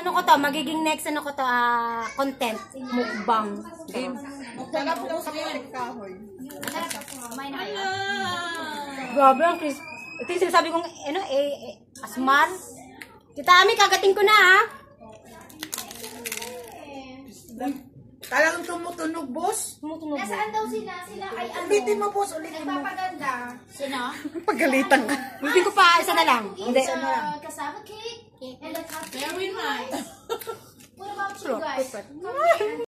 ano ko to, magiging next ano ko to, content, mukbang. Grabe ang Chris. Ito yung sinasabi kong, ano, asmar. Tita Ami, kagating ko na, ha? Talagang tumutunog, boss. Tumutunog. Nasaan daw sila? Sila ay ano? Ulitin mo, boss. Ulitin mo. Nagpapaganda. Sino? Pagalitan ka. Ulitin ko pa, isa na lang. Hindi. Kasama cake. And let's have very nice. What about you guys?